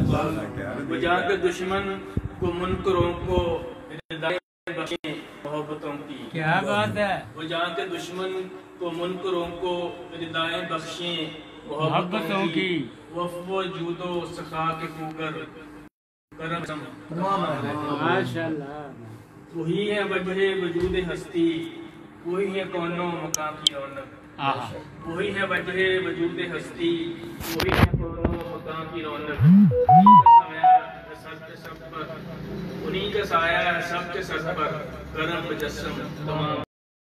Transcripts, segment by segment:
وہ جہاں کے دشمن کو منکروں کو ہدایت بخشیں محبتوں کی. کیا بات ہے. وہ جہاں کے دشمن کو منکروں کو ہدایت بخشیں محبتوں کی. وفو جود و سخا کے کوگر کرم ماشاء اللہ. وہی ہے وجہ وجود ہستی، وہی ہے کونوں مقام کی رونق. وہی ہے وجہ وجود ہستی، وہی ہے کونوں مقام کی رونق. انہی کا سایہ ہے سب کے سر پر، کرم مجسم تمام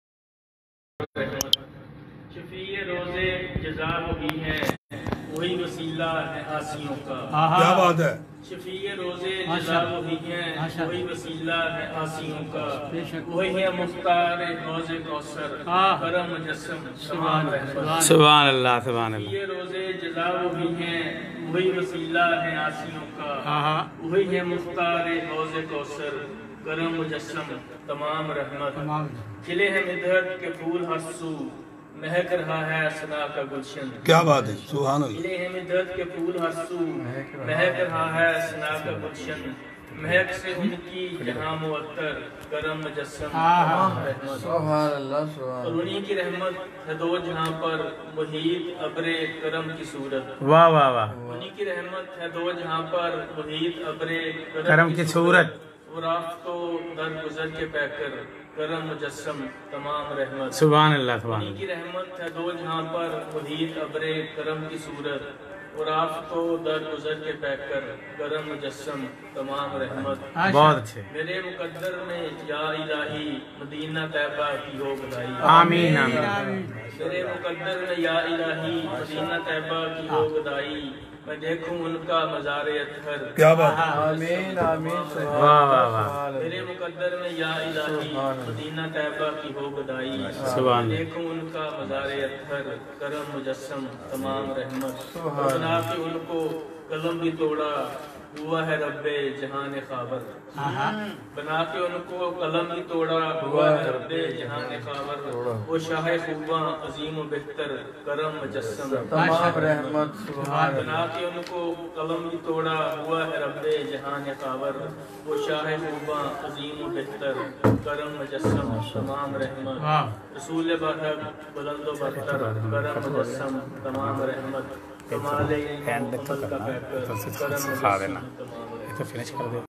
رحمت. شفیع روزے جزا وہی ہے، وہی وسیلہ ہے آسیوں کا. کیا بات ہے. شفیع روزے جزا وہی ہے، وہی وسیلہ ہے آسیوں کا. وہی ہے مختار حوض کوثر، کرم مجسم تمام رحمت. سبحان اللہ سبحان اللہ. شفیع روزے جزا وہی ہے، وہی وسیلہ ہے آسیوں کا. وہی ہے مختار حوض کوثر، کرم مجسم تمام رحمت. کھلے ہیں مدحت کے پھول ہر سو، مہک رہا ہے ثنا کا گلشن. کیا بات ہے. سبحان اللہ. کھلے ہیں مدحت کے پھول ہر سو، مہک رہا ہے ثنا کا گلشن. مہک سے ان کی جہاں معطر، کرم مجسم تمام رحمت. سبحان اللہ. اور انہی کی رحمت ہے دو جہاں پر، محیط ابر کرم کی صورت. واہ واہ واہ. انہی کی رحمت ہے دو جہاں پر، محیط ابر کرم کی صورت. اور آپ تو در گزر کے پہ کر، کرم مجسم تمام رحمت. سبحان اللہ سبحان انہی اللہ. کی رحمت ہے دو جہاں پر، محیط ابر کرم کی صورت. اور آپ تو در گزر کے پہ کر، کرم مجسم تمام رحمت. بہت اچھے. میرے مقدر میں یا الہی مدینہ طیبہ کی ہو بدائی. آمین آمین. میرے مقدر میں یا الہی مدینہ طیبہ کی ہو بدائی. میں دیکھوں ان کا مزار اطہر. کیا بات ہے. آمین آمین. واہ واہ واہ. میرے مقدر میں یا الہی مدینہ طیبہ کی ہو بدائی. سبحان میں دیکھوں ان کا مزار اطہر، کرم مجسم تمام رحمت. بنا کے ان کو قلم بھی توڑا، ہوا ہے رب جہان خاور. بنا کے ان کو قلم بھی توڑا، ہوا ہے رب جہان خاور. وہ شاہ خوباں عظیم و بہتر، کرم مجسم تمام رحمت. سبحان بنا کے ان کو قلم بھی توڑا، ہوا ہے رب جہان خاور. وہ شاہ خوباں عظیم و بہتر، کرم مجسم تمام رحمت. رسول برحق بلند و برتر، کرم مجسم تمام رحمت. کمال علم و عمل کا پیکر، کرم مجسم تمام رحمت. تو فنش کر دے.